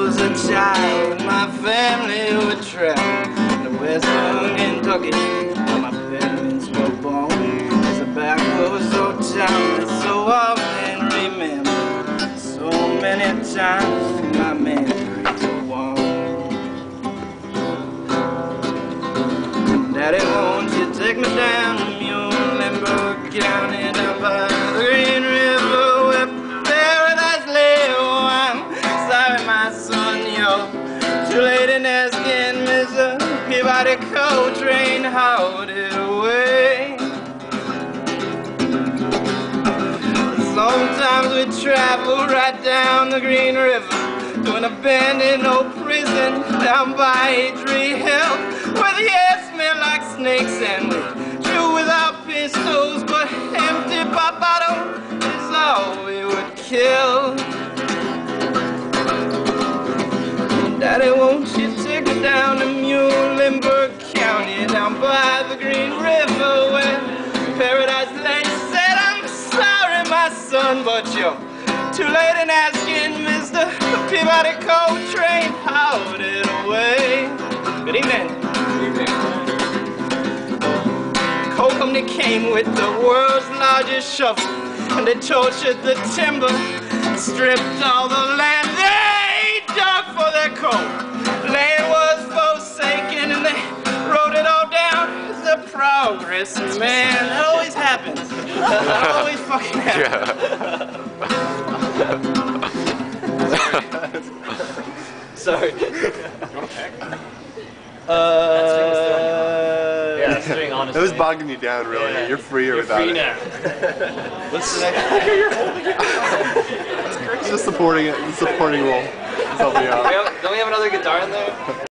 was a child, my family would travel to Western Kentucky, where my parents were born. It's a backwoods old town that so often remember. So many times my memories are warm. Daddy, won't you take me down to Muhlenberg County, down by the Green River where paradise lay? Oh, I'm sorry, my son, you're too late in asking Mr. Peabody Coltrane how it away. Sometimes we travel right down the Green River to an abandoned old prison down by a tree hill, where the air smelled like snakes and we shoot without pistols, but empty pop bottle is all we would kill. Daddy, won't you take me down to Muhlenberg County, down by the Green River where paradise lay? Said, I'm sorry, my son, but you're too late in asking Mr. Peabody Coltrane how it away. Good evening. Good evening. Colcombe came with the world's largest shovel, and they tortured the timber, stripped all the land they dug for their coal. Land was forsaken and they wrote it all down as a progress. Man, that always happens. That always fucking happens. Sorry. Yeah, string, honestly. It was bogging you down, really. Yeah. You're freer without it. Now. What's the next? It's just supporting it. The supporting role. It's helping you out. Don't we have another guitar in there?